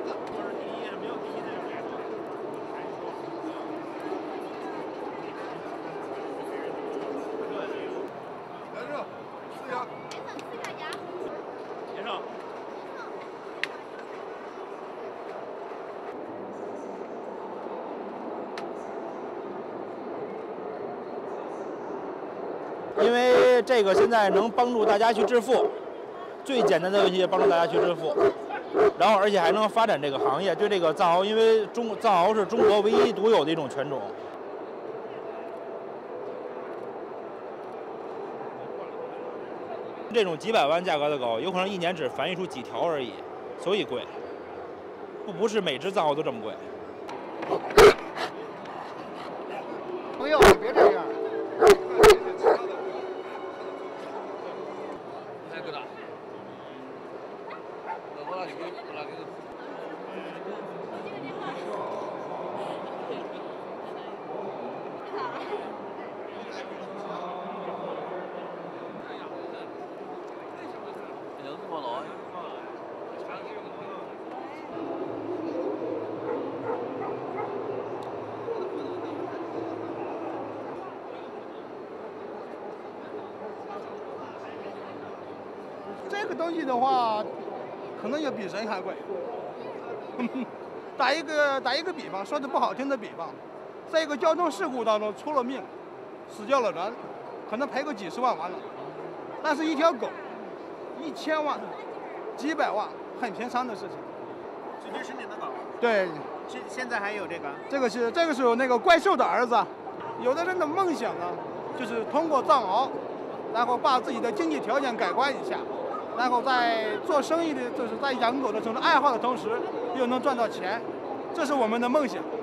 因为这个现在能帮助大家去致富，最简单的游戏帮助大家去致富，然后而且还能发展这个行业。对这个藏獒，因为藏獒是中国唯一独有的一种犬种。这种几百万价格的狗，有可能一年只繁育出几条而已，所以贵。不是每只藏獒都这么贵。 朋友，你别这样。 这个东西的话，可能要比人还贵。打一个比方，说的不好听的比方，在一个交通事故当中出了命，死掉了人，可能赔个几十万完了。但是一条狗，1000万、几百万，很平常的事情。 直接申请的狗。 对。 现在还有这个？ 这个是有那个怪兽的儿子。有的人的梦想呢，就是通过藏獒，然后把自己的经济条件改观一下。 然后在做生意的，就是在养狗的这种爱好的同时，又能赚到钱，这是我们的梦想。